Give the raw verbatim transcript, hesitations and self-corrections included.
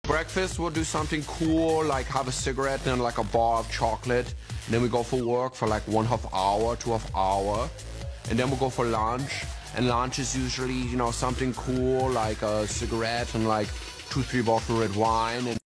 Breakfast, we'll do something cool, like have a cigarette and like a bar of chocolate. And then we go for work for like one half hour, two half hour. And then we'll go for lunch. And lunch is usually, you know, something cool, like a cigarette and like two, three bottles of red wine. And